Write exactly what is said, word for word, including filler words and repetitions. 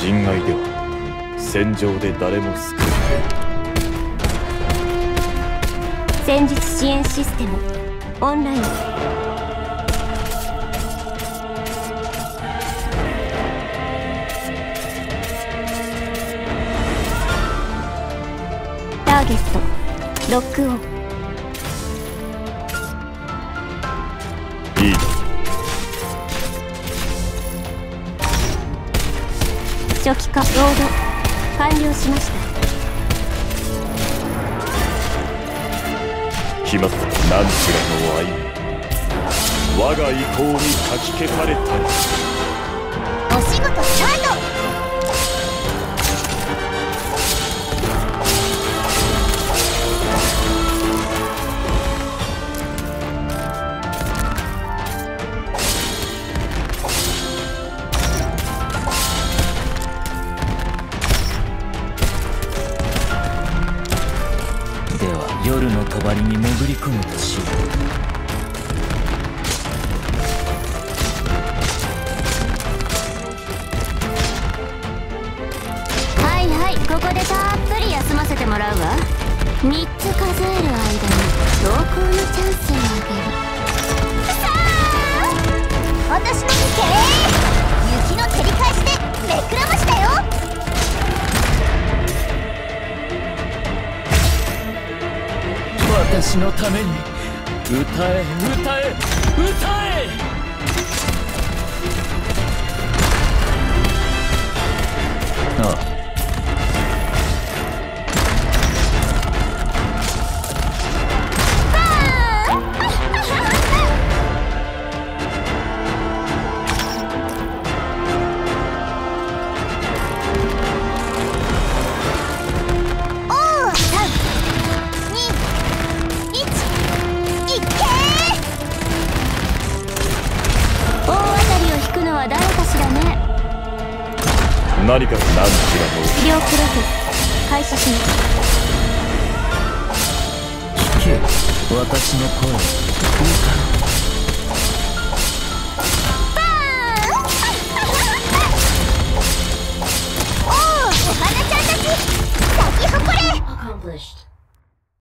人外では戦場で誰も救え戦術支援システムオンライン。ターゲットロックオン。 いい初期化ロード完了しました。 決まった。何ちらの愛我が意向にかき消されたり。 お仕事スタート。 夜の帳に潜り込むとしよう。 はいはい、ここでたっぷり休ませてもらうわ。みっつ数える間に投稿のチャンスをあげる。さあ私の見て雪の照り返しでめくらましたよ。 私のために歌え歌え歌え。ああ。 何か何ちらの治療プロセス開始します。 聞け私の声。いいか